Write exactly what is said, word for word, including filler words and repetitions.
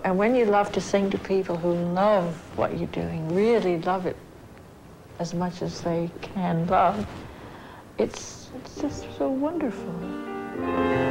And when you love to sing to people who love what you're doing, really love it as much as they can love, it's, it's just so wonderful.